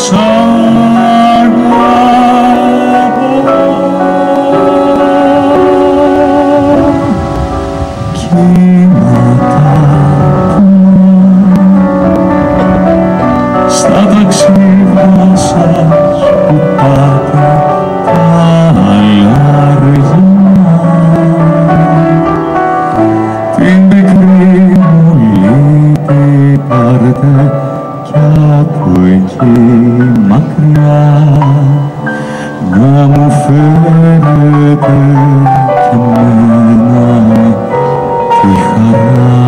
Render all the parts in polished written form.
Στα ταξίδια σας που πάτε τα αλλαργινά, την πικρή μου λύπη πάρτε κι από εκεί μακριά, να μου φέρετε κι εμένα τη χαρά.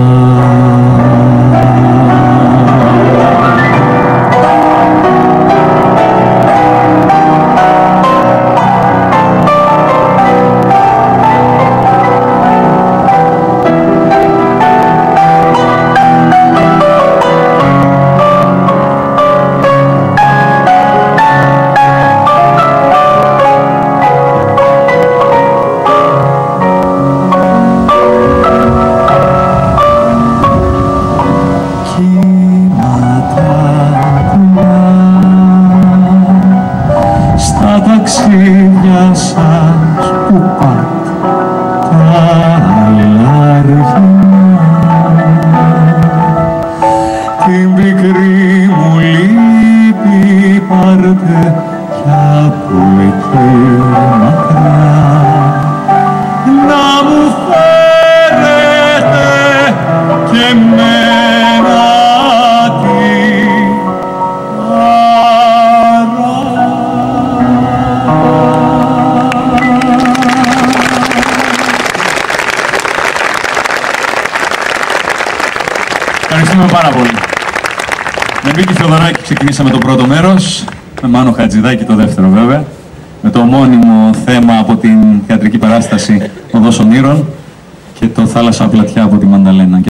Στα ταξίδια σας που πάτε τα αλλαργινά, την πικρή μου λύπη πάρτε κι από εκεί μακριά, να μου φέρετε κι εμένα τη Ευχαριστούμε πάρα πολύ. Με Μίκη Θεοδωράκη ξεκινήσαμε το πρώτο μέρος, με Μάνο Χατζηδάκη το δεύτερο βέβαια, με το ομώνυμο θέμα από την θεατρική παράσταση «Οδός Ονείρων» και το «Θάλασσα Πλατιά» από τη Μανταλένα.